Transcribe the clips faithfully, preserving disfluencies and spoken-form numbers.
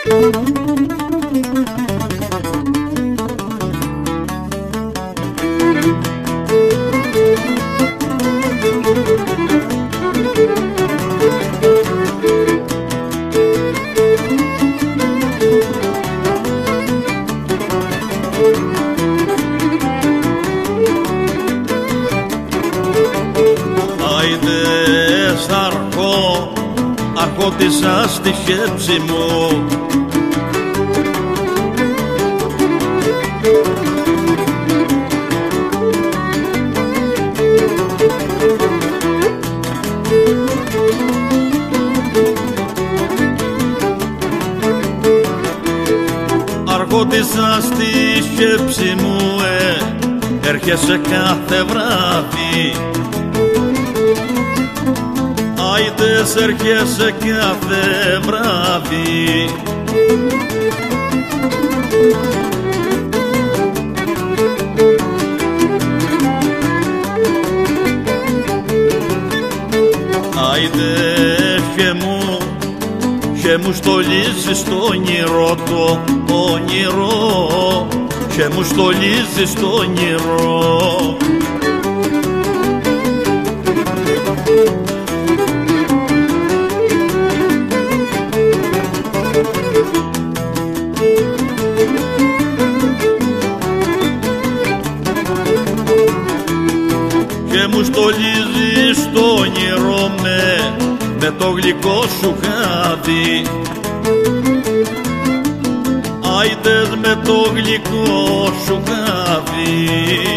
Άιδες αρχό, αρχότησα στη σκέψη μου. Αρχότησα στη σκέψη μου, ε, έρχεσαι κάθε βράδυ. Άιδες έρχεσαι κάθε βράδυ. Άιδες και μου, και μου στολίζεις το όνειρο, το όνειρο, και μου στολίζεις το όνειρο. Και μου στολίζεις το όνειρο με, με το γλυκό σου χάδι. Άιδες με το γλυκό σου χάδι.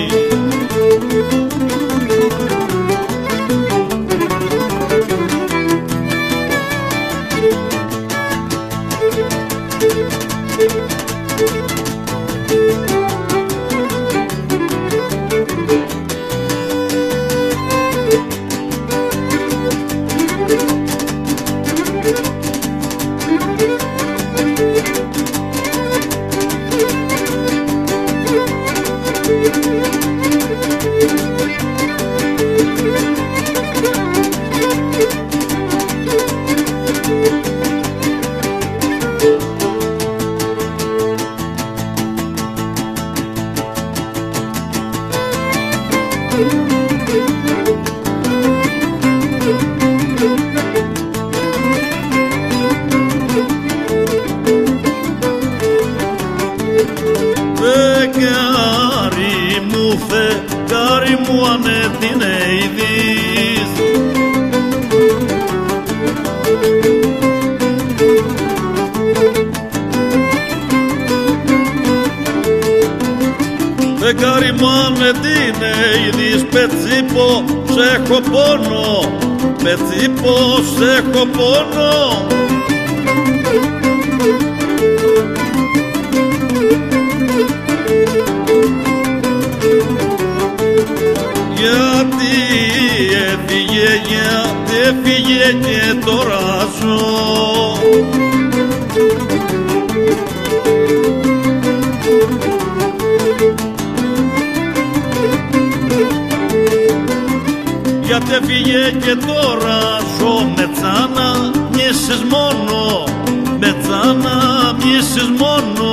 Φεγγάρι μου, φεγγάρι μου, ανέτεινε ειδείς. Φεγγάρι μου, ανέτεινε ειδείς. Πετσίπο, σ' έχω πόνο, πετσίπο, σ' έχω πόνο. Γιατί έφυγε, γιατί έφυγε και τώρα ζω. Γιατί έφυγε και τώρα ζω. Με τσάνα μοιήσεις μόνο, με τσάνα μοιήσεις μόνο.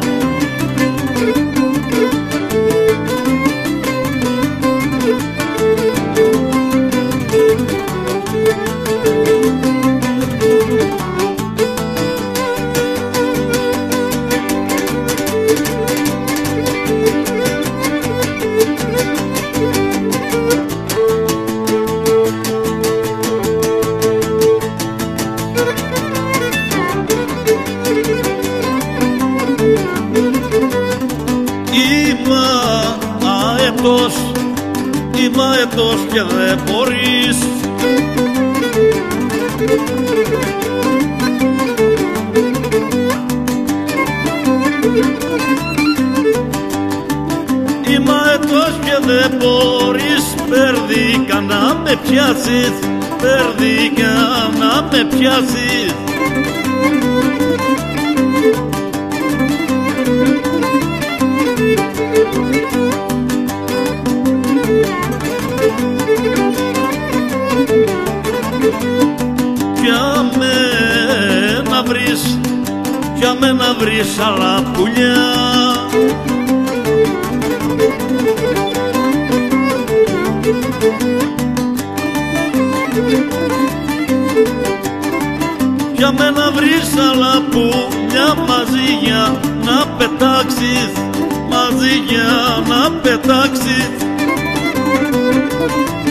Είμαι αετός και δεν μπορείς. Είμαι αετός και δεν μπορείς. Περδίκα να με πιάσεις, περδίκα να με πιάσεις. Για μένα βρεις άλλα πουλιά. Για μένα βρεις άλλα πουλιά μαζί για να πετάξεις, μαζί για να πετάξεις.